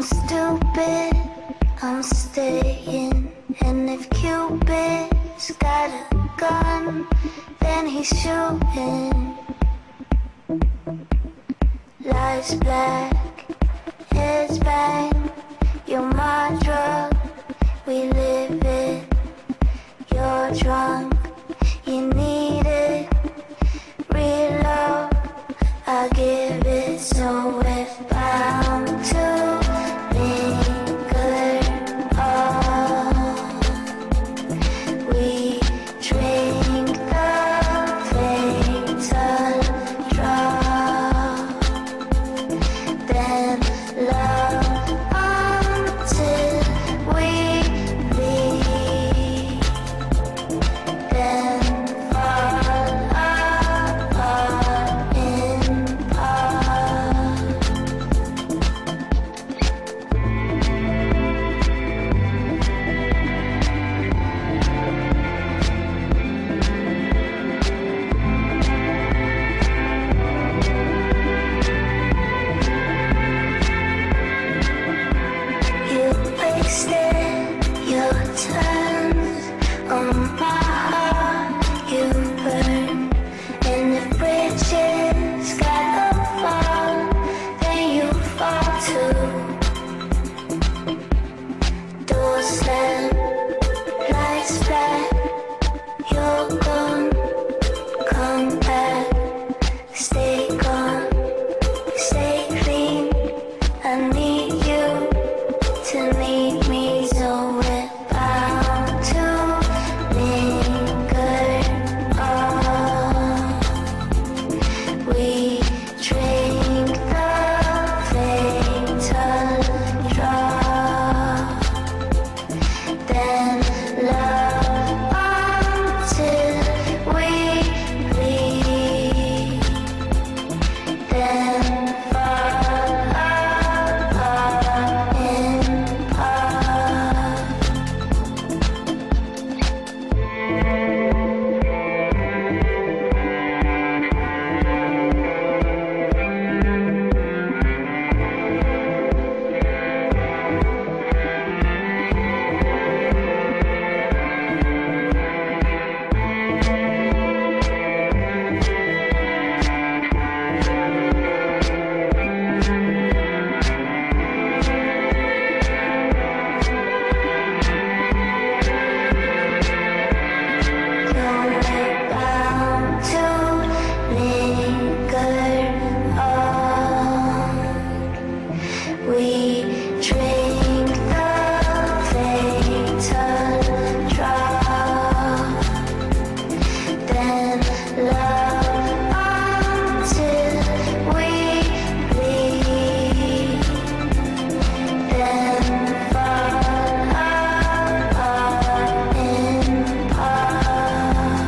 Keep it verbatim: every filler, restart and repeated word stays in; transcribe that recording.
stupid, I'm staying. And if Cupid's got a gun, then he's shooting. Lights black, heads bang. You're my drug, we live it. You're drunk, you need it. Reload, I give it. So if bound to linger on, we drink the fatal drop, then love until we leave, then fall apart in part. You wasted your turns on my heart. You burn, and the bridges gotta fall, then you fall too. Doors slam, lights black. You're gone, come back. Stay gone, stay clean. I need you to need me, so we're bound to linger on. We drink the fatal drop, then love until we bleed, then fall apart in part. You're bound to linger on. We drink the fatal drop, then love until we bleed, then fall apart in part.